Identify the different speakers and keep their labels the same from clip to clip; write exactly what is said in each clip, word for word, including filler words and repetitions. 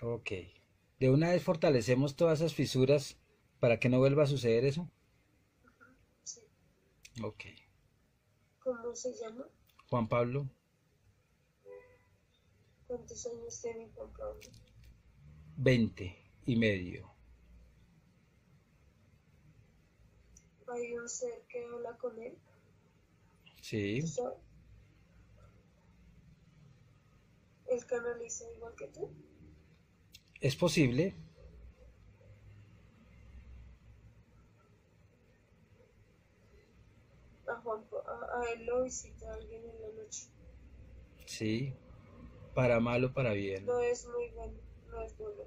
Speaker 1: Ok. De una vez fortalecemos todas esas fisuras para que no vuelva a suceder eso.
Speaker 2: Sí.
Speaker 1: Ok.
Speaker 2: ¿Cómo se llama?
Speaker 1: Juan Pablo,
Speaker 2: ¿Cuántos años tiene Juan Pablo?
Speaker 1: veinte y medio.
Speaker 2: Hay un ser que habla con él, ¿tú
Speaker 1: Sí.
Speaker 2: sabes? Él canaliza igual que tú.
Speaker 1: Es posible.
Speaker 2: A, Juan, a, a él lo visita alguien en la noche.
Speaker 1: Sí. Para mal o para bien.
Speaker 2: No es muy bueno, no es bueno.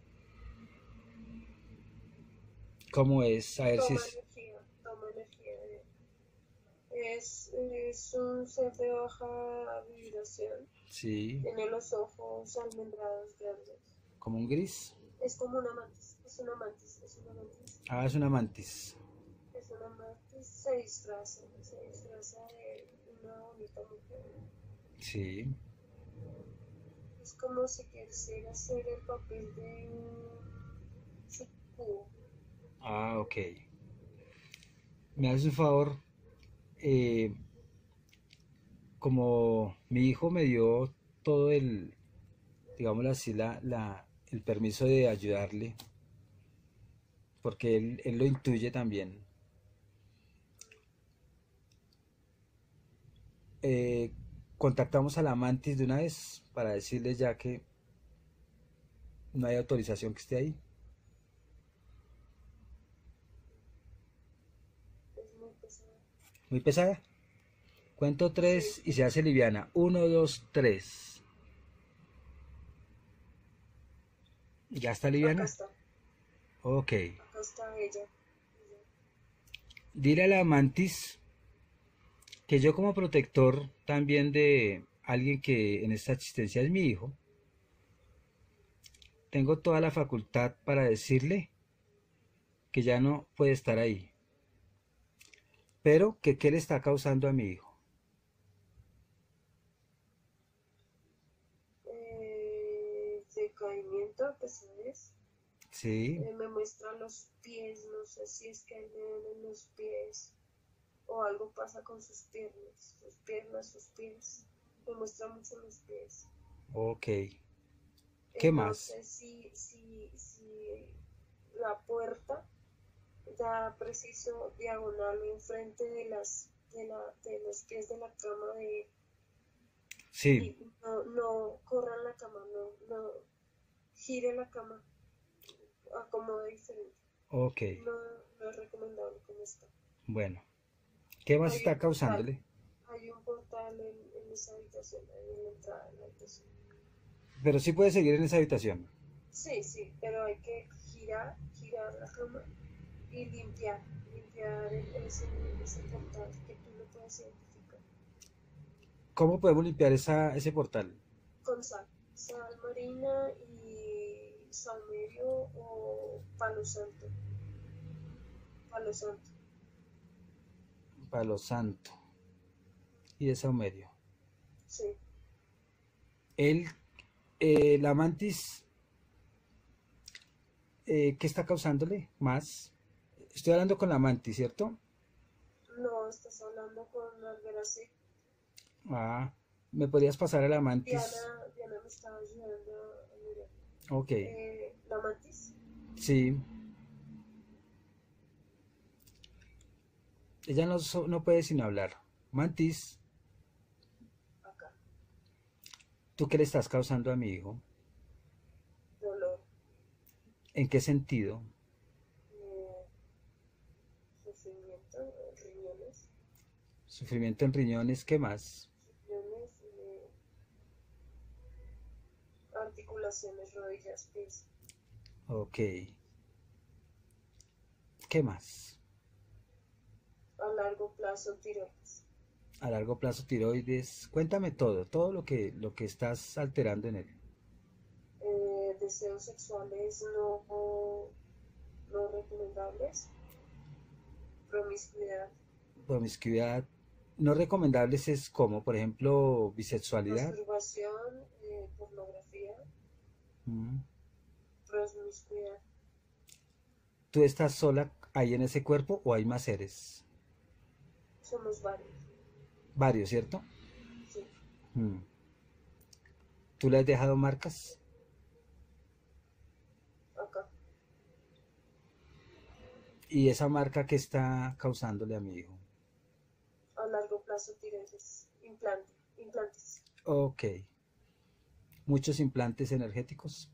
Speaker 1: ¿Cómo es? A ver si
Speaker 2: Toma
Speaker 1: es.
Speaker 2: energía, toma energía de él. Es, es un ser de baja vibración.
Speaker 1: Sí.
Speaker 2: Tiene los ojos almendrados grandes.
Speaker 1: Como un gris.
Speaker 2: Es como una mantis, es una mantis, es una mantis.
Speaker 1: Ah, es una mantis.
Speaker 2: Es una mantis, se disfraza, se disfraza de una bonita mujer.
Speaker 1: Sí.
Speaker 2: Es como si quisiera hacer el papel de un sucubo.
Speaker 1: Ah, ok. Me haces un favor. eh, Como mi hijo me dio todo el, digámoslo así, la, la, el permiso de ayudarle, porque él, él lo intuye también. Eh, Contactamos a la mantis de una vez para decirle ya que no hay autorización que esté ahí.
Speaker 2: Es muy pesado.
Speaker 1: Muy pesada. Cuento
Speaker 2: Sí,
Speaker 1: tres y se hace liviana. Uno, dos, tres. ¿Ya está
Speaker 2: acá
Speaker 1: liviana?
Speaker 2: está,
Speaker 1: Ok.
Speaker 2: acá está ella. ella.
Speaker 1: Dile a la mantis que yo como protector también de alguien que en esta existencia es mi hijo, tengo toda la facultad para decirle que ya no puede estar ahí, pero que qué le está causando a mi hijo.
Speaker 2: Eh, decaimiento, pesadez.
Speaker 1: Sí,
Speaker 2: Eh, me muestra los pies, no sé si es que le duelen los pies o algo pasa con sus piernas, sus piernas, sus pies. Me muestra mucho los pies.
Speaker 1: ok.
Speaker 2: Eh,
Speaker 1: ¿Qué
Speaker 2: no
Speaker 1: más?
Speaker 2: sé si, si, si la puerta da preciso diagonal enfrente de las de, la, de los pies de la cama de
Speaker 1: Sí,
Speaker 2: y no, no corran la cama, no, no gire la cama, acomode diferente.
Speaker 1: ok.
Speaker 2: No, no es recomendable como está.
Speaker 1: Bueno, ¿qué más
Speaker 2: Hay un
Speaker 1: está
Speaker 2: portal,
Speaker 1: causándole?
Speaker 2: hay un portal en, en esa habitación, ahí en la entrada de la habitación.
Speaker 1: Pero sí puede seguir en esa habitación.
Speaker 2: Sí, sí, pero hay que girar, girar la cama y limpiar, limpiar el- ese, ese portal que tú no puedes identificar.
Speaker 1: ¿Cómo podemos limpiar esa, ese portal?
Speaker 2: Con sal, sal marina y salmerio o palo santo, palo santo,
Speaker 1: Palo santo y de saumerio.
Speaker 2: sí.
Speaker 1: El, eh, la mantis, eh, ¿qué está causándole más? Estoy hablando con la mantis, ¿cierto?
Speaker 2: No, estás hablando con Alberací.
Speaker 1: Ah, ¿me podrías pasar a la mantis?
Speaker 2: Diana, Diana me estaba ayudando a mirar.
Speaker 1: Ok,
Speaker 2: Eh, la mantis,
Speaker 1: sí. Ella no, so- no puede sino hablar. Mantis,
Speaker 2: acá,
Speaker 1: ¿tú qué le estás causando a mi hijo?
Speaker 2: dolor,
Speaker 1: ¿En qué sentido?
Speaker 2: eh, sufrimiento, eh, riñones,
Speaker 1: Sufrimiento en riñones, ¿qué más?
Speaker 2: riñones, eh, articulaciones, rodillas, pies.
Speaker 1: Ok, ¿qué más?
Speaker 2: A largo plazo, tiroides.
Speaker 1: A largo plazo tiroides. Cuéntame todo, todo lo que, lo que estás alterando en él.
Speaker 2: Eh, deseos sexuales no, no recomendables, promiscuidad,
Speaker 1: Promiscuidad. No recomendables es como, por ejemplo, bisexualidad.
Speaker 2: masturbación, eh, pornografía,
Speaker 1: Mm.
Speaker 2: promiscuidad.
Speaker 1: ¿Tú estás sola ahí en ese cuerpo o hay más seres?
Speaker 2: Somos varios.
Speaker 1: Varios, ¿cierto?
Speaker 2: Sí.
Speaker 1: Mm. ¿Tú le has dejado marcas?
Speaker 2: Acá.
Speaker 1: ¿Y esa marca que está causándole a mi hijo?
Speaker 2: A largo plazo tiroides. Implante. Implantes.
Speaker 1: Ok. ¿Muchos implantes energéticos?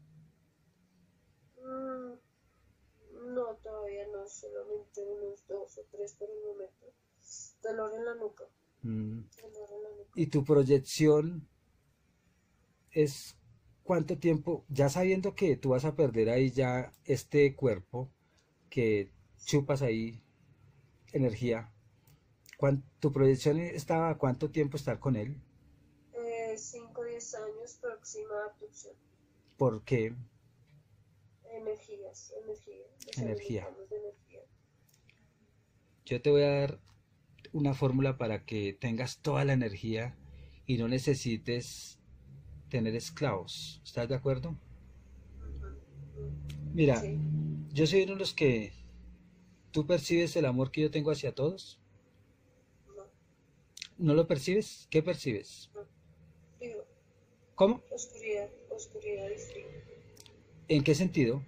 Speaker 2: Mm, no, todavía no. Solamente unos dos o tres por el momento. Dolor en la nuca.
Speaker 1: Mm.
Speaker 2: Dolor en la nuca.
Speaker 1: ¿Y tu proyección es cuánto tiempo, ya sabiendo que tú vas a perder ahí ya este cuerpo, que chupas ahí energía, ¿cuán- tu proyección estaba a cuánto tiempo estar con él?
Speaker 2: Eh, cinco o diez años, próxima abducción.
Speaker 1: ¿Por qué
Speaker 2: Energías, energía. Nos
Speaker 1: energía?
Speaker 2: alimentamos de energía.
Speaker 1: Yo te voy a dar una fórmula para que tengas toda la energía y no necesites tener esclavos. ¿Estás de acuerdo?
Speaker 2: Ujú, ujú.
Speaker 1: Mira,
Speaker 2: Sí,
Speaker 1: yo soy uno de los que tú percibes el amor que yo tengo hacia todos.
Speaker 2: no,
Speaker 1: ¿No lo percibes? ¿Qué percibes?
Speaker 2: no. Digo,
Speaker 1: ¿Cómo?
Speaker 2: oscuridad, oscuridad y frío.
Speaker 1: ¿En qué sentido?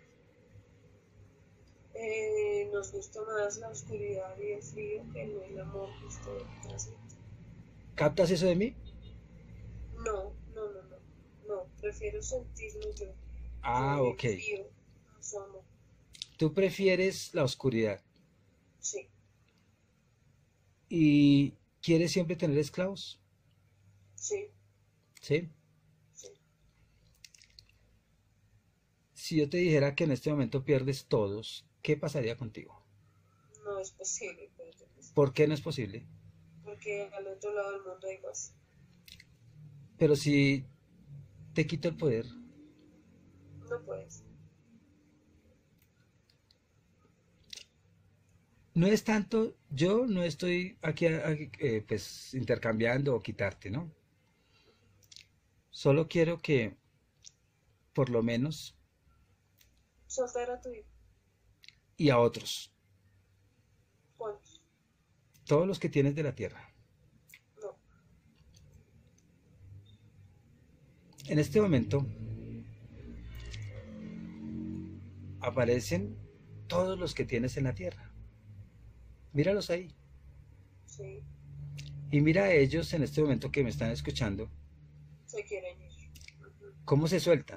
Speaker 2: Eh, nos gusta más la oscuridad y el frío que no el amor que usted transmite.
Speaker 1: ¿Captas eso de mí?
Speaker 2: No, no, no, no. No, prefiero sentirlo yo. Yo
Speaker 1: Ah,
Speaker 2: le
Speaker 1: ok.
Speaker 2: frío a su amor.
Speaker 1: Tú prefieres la oscuridad
Speaker 2: Sí,
Speaker 1: y quieres siempre tener esclavos,
Speaker 2: sí,
Speaker 1: ¿sí?
Speaker 2: sí.
Speaker 1: Si yo te dijera que en este momento pierdes todos, ¿qué pasaría contigo?
Speaker 2: No es posible, pero
Speaker 1: ¿Por qué no es posible?
Speaker 2: porque al otro lado del mundo hay más.
Speaker 1: Pero si te quito el poder,
Speaker 2: No puedes.
Speaker 1: no es tanto, yo no estoy aquí, aquí, eh, pues intercambiando o quitarte, ¿no? Solo quiero que por lo menos
Speaker 2: Soltar a tu hijo.
Speaker 1: y a otros,
Speaker 2: ¿Cuántos?
Speaker 1: todos los que tienes de la tierra.
Speaker 2: No.
Speaker 1: En este momento aparecen todos los que tienes en la tierra. Míralos ahí.
Speaker 2: Sí,
Speaker 1: Y mira a ellos en este momento que me están escuchando,
Speaker 2: se quieren ir. Ujú.
Speaker 1: cómo se sueltan.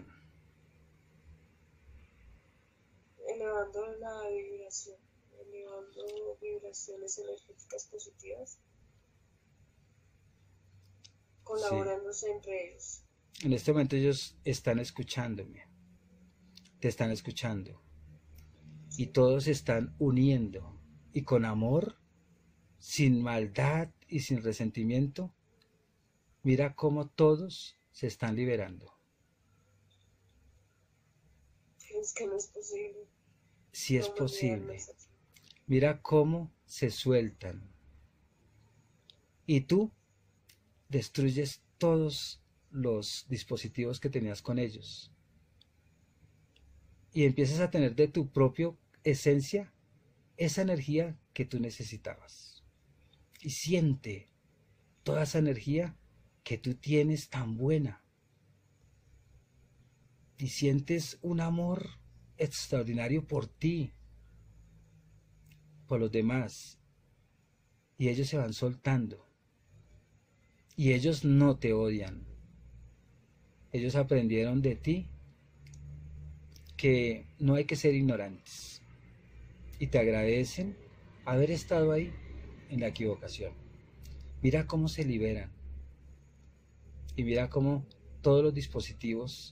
Speaker 2: Elevando la vibración, elevando vibraciones energéticas positivas,
Speaker 1: Sí.
Speaker 2: colaborándose entre ellos.
Speaker 1: En este momento ellos están escuchándome, te están escuchando y
Speaker 2: Sí,
Speaker 1: todos se están uniendo y con amor, sin maldad y sin resentimiento. Mira cómo todos se están liberando.
Speaker 2: es que no es posible.
Speaker 1: Si
Speaker 2: La
Speaker 1: es
Speaker 2: humanidad no
Speaker 1: posible.
Speaker 2: es así.
Speaker 1: Mira cómo se sueltan. Y tú destruyes todos los dispositivos que tenías con ellos. Y empiezas a tener de tu propia esencia esa energía que tú necesitabas. Y siente toda esa energía que tú tienes tan buena. Y sientes un amor extraordinario por ti, por los demás. Y ellos se van soltando. Y ellos no te odian. Ellos aprendieron de ti que no hay que ser ignorantes. Y te agradecen haber estado ahí en la equivocación. Mira cómo se liberan. Y mira cómo todos los dispositivos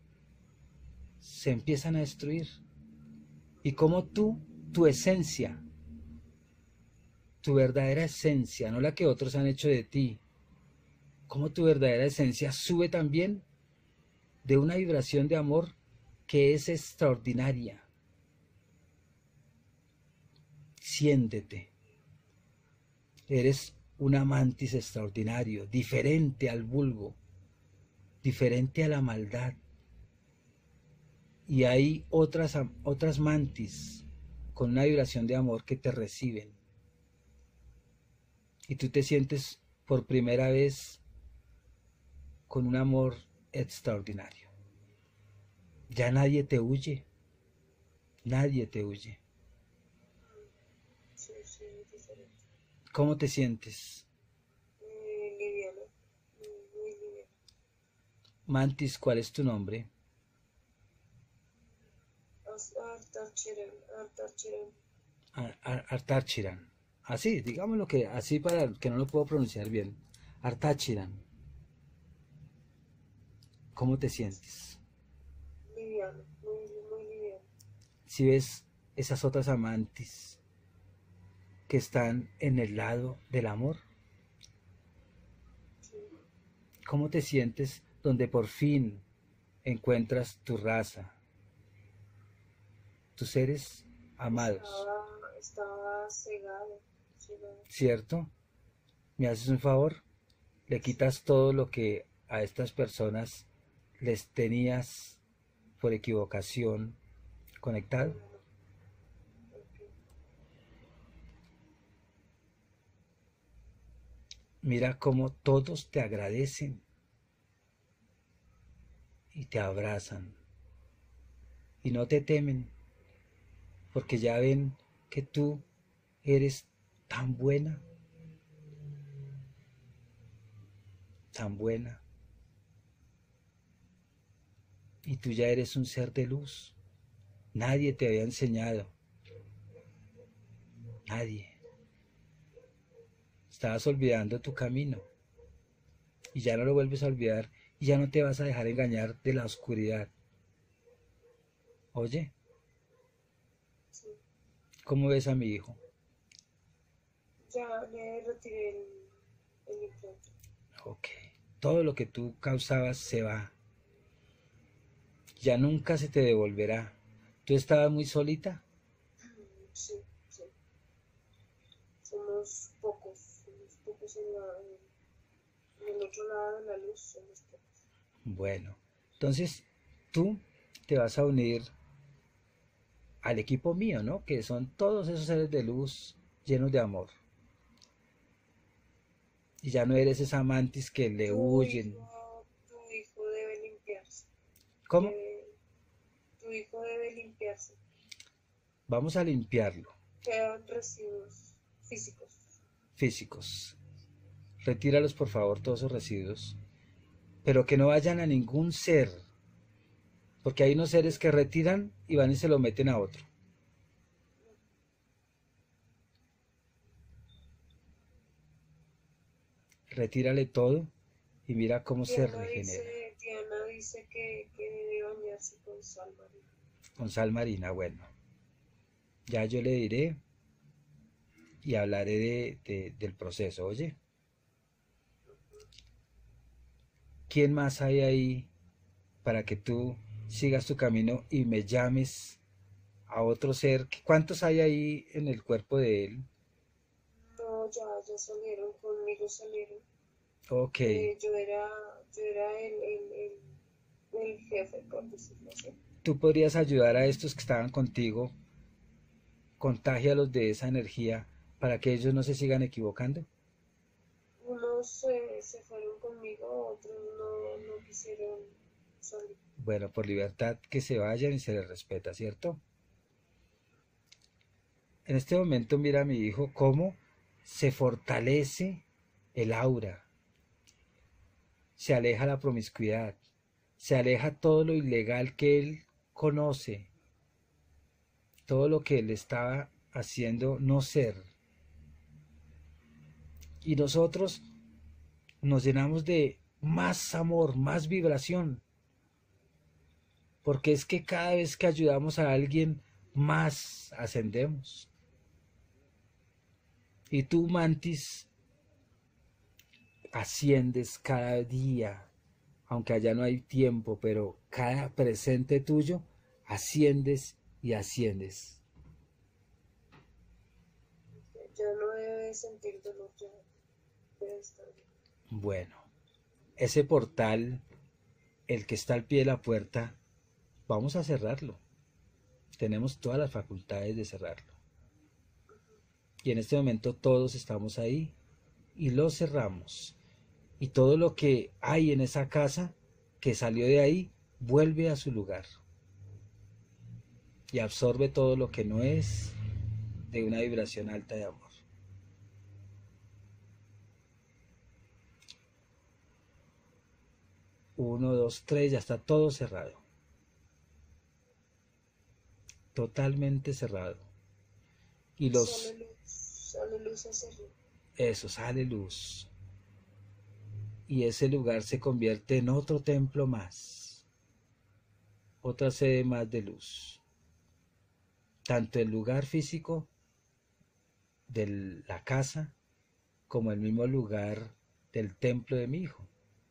Speaker 1: se empiezan a destruir. Y cómo tú, tu esencia, tu verdadera esencia, no la que otros han hecho de ti, cómo tu verdadera esencia sube también de una vibración de amor que es extraordinaria. Siéntete. Eres un amantis extraordinario, diferente al vulgo, diferente a la maldad. y hay otras, otras mantis con una vibración de amor que te reciben. Y tú te sientes por primera vez con un amor extraordinario. Ya nadie te huye, nadie te huye.
Speaker 2: Sí, sí, es diferente.
Speaker 1: ¿Cómo te sientes?
Speaker 2: Eh, liviana, muy, muy liviana.
Speaker 1: Mantis, ¿cuál es tu nombre?
Speaker 2: As- Artachiran, Artachiran.
Speaker 1: Ar- Ar- Artachiran. Así, digámoslo que así para que no lo puedo pronunciar bien. Artachiran. ¿Cómo te sientes?
Speaker 2: Liviana, muy, muy liviana.
Speaker 1: Si ves esas otras amantes que están en el lado del amor,
Speaker 2: Sí.
Speaker 1: ¿cómo te sientes donde por fin encuentras tu raza, tus seres amados?
Speaker 2: Estaba, estaba cegada, cegada.
Speaker 1: ¿Cierto? ¿Me haces un favor? Le
Speaker 2: Sí.
Speaker 1: quitas todo lo que a estas personas les tenías por equivocación conectado.
Speaker 2: Bueno, ok.
Speaker 1: Mira cómo todos te agradecen y te abrazan y no te temen porque ya ven que tú eres tan buena, tan buena y tú ya eres un ser de luz. Nadie te había enseñado, nadie. Estabas olvidando tu camino y ya no lo vuelves a olvidar y ya no te vas a dejar engañar de la oscuridad. Oye,
Speaker 2: Sí.
Speaker 1: ¿cómo ves a mi hijo?
Speaker 2: Ya le retiré el, el implante.
Speaker 1: Ok, todo lo que tú causabas se va, ya nunca se te devolverá. ¿Tú estabas muy solita?
Speaker 2: Sí, sí. Somos pocos, somos pocos en, la, en, en el otro lado de la luz, somos pocos.
Speaker 1: Bueno, entonces tú te vas a unir al equipo mío, ¿no? Que son todos esos seres de luz llenos de amor. Y ya no eres esa mantis que le
Speaker 2: Tu
Speaker 1: huyen.
Speaker 2: hijo, tu hijo debe limpiarse.
Speaker 1: ¿Cómo?
Speaker 2: Debe, tu hijo debe limpiarse.
Speaker 1: Vamos a limpiarlo.
Speaker 2: Quedan residuos físicos.
Speaker 1: Físicos. Retíralos por favor, todos esos residuos. Pero que no vayan a ningún ser. Porque hay unos seres que retiran y van y se lo meten a otro. Retírale todo y mira cómo se
Speaker 2: Diana
Speaker 1: regenera.
Speaker 2: dice, Diana dice que, que debe bañarse con sal marina.
Speaker 1: Con sal marina, bueno. Ya yo le diré y hablaré de, de, del proceso. Oye, ¿quién más hay ahí para que tú sigas tu camino y me llames a otro ser? ¿Cuántos hay ahí en el cuerpo de él?
Speaker 2: No, ya, ya salieron, conmigo salieron.
Speaker 1: Ok,
Speaker 2: Eh, yo era, yo era el, el, el, el jefe, por decirlo así.
Speaker 1: tú podrías ayudar a estos que estaban contigo, contágialos de esa energía para que ellos no se sigan equivocando.
Speaker 2: Unos eh, se fueron conmigo, otros no, no quisieron salir.
Speaker 1: Bueno, por libertad que se vayan y se les respeta, ¿cierto? En este momento mira a mi hijo cómo se fortalece el aura, se aleja la promiscuidad, se aleja todo lo ilegal que él conoce, todo lo que él estaba haciendo no ser. Y nosotros nos llenamos de más amor, más vibración, porque es que cada vez que ayudamos a alguien, más ascendemos. Y tú, Mantis, asciendes cada día, aunque allá no hay tiempo, pero cada presente tuyo, asciendes y asciendes.
Speaker 2: Ya no debe sentir dolor, ya debe estar bien.
Speaker 1: Bueno, ese portal, el que está al pie de la puerta, vamos a cerrarlo. Tenemos todas las facultades de cerrarlo. Y en este momento todos estamos ahí y lo cerramos. Y todo lo que hay en esa casa que salió de ahí vuelve a su lugar. Y absorbe todo lo que no es de una vibración alta de amor. Uno, dos, tres, ya está todo cerrado. Totalmente cerrado. Y los...
Speaker 2: Sale luz, sale luz hacia arriba.
Speaker 1: Eso, sale luz. Y ese lugar se convierte en otro templo más. Otra sede más de luz. Tanto el lugar físico de la casa como el mismo lugar del templo de mi hijo.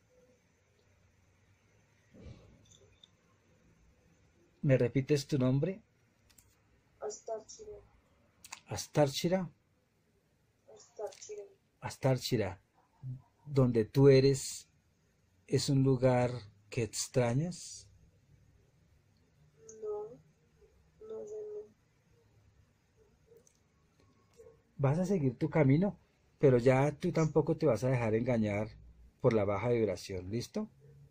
Speaker 1: ¿Me repites tu nombre?
Speaker 2: Astarchira.
Speaker 1: Astarchira.
Speaker 2: Astarchira.
Speaker 1: Astarchira. Donde tú eres, ¿es un lugar que extrañas?
Speaker 2: No, no, yo no.
Speaker 1: Vas a seguir tu camino, pero ya tú tampoco te vas a dejar engañar por la baja vibración, ¿listo?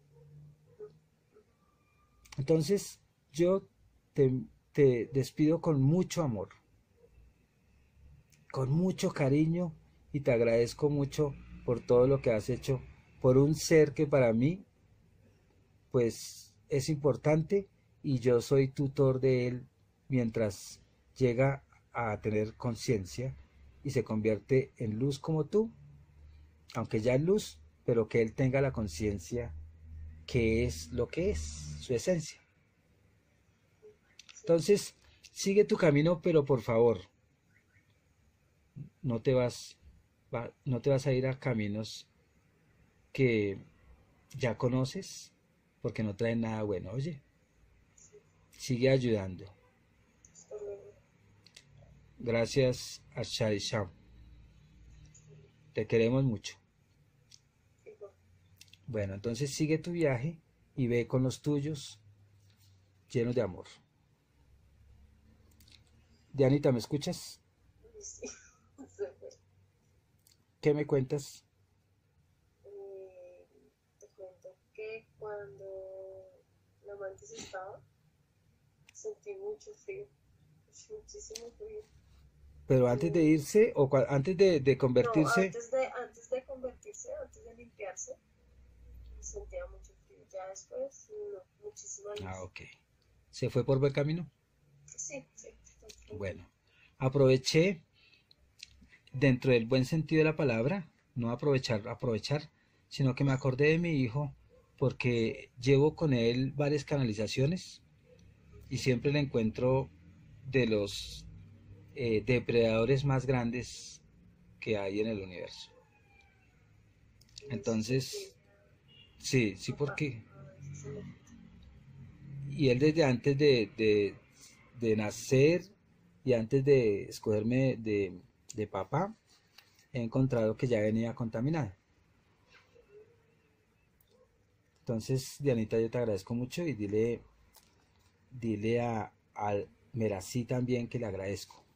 Speaker 1: Entonces, yo te, te despido con mucho amor, con mucho cariño y te agradezco mucho por todo lo que has hecho por un ser que para mí, pues, es importante y yo soy tutor de él mientras llega a tener conciencia y se convierte en luz como tú, aunque ya es luz, pero que él tenga la conciencia que es lo que es, su esencia. Entonces, sigue tu camino, pero por favor, no te vas, va, no te vas a ir a caminos que ya conoces, porque no traen nada bueno. Oye, sigue ayudando.
Speaker 2: Hasta luego.
Speaker 1: Gracias a Sham. Te queremos mucho.
Speaker 2: Igual.
Speaker 1: Bueno, entonces sigue tu viaje y ve con los tuyos llenos de amor. Dianita, ¿me escuchas?
Speaker 2: Sí, se fue.
Speaker 1: ¿Qué me cuentas?
Speaker 2: Eh, te cuento que cuando la mantis estaba, sentí mucho frío, muchísimo frío.
Speaker 1: Pero antes de irse o cua- antes de, de
Speaker 2: No,
Speaker 1: convertirse,
Speaker 2: antes de, antes de convertirse, antes de limpiarse, sentía mucho frío. Ya después, no, muchísima luz.
Speaker 1: ah, ok, se fue por buen camino.
Speaker 2: Sí, sí.
Speaker 1: Bueno, aproveché dentro del buen sentido de la palabra, no aprovechar, aprovechar, sino que me acordé de mi hijo porque llevo con él varias canalizaciones y siempre le encuentro de los eh, depredadores más grandes que hay en el universo. Entonces, sí, sí, porque y él desde antes de, de, de nacer y antes de escogerme de, de papá, he encontrado que ya venía contaminado. Entonces, Dianita, yo te agradezco mucho y dile, dile a, a Merací también que le agradezco.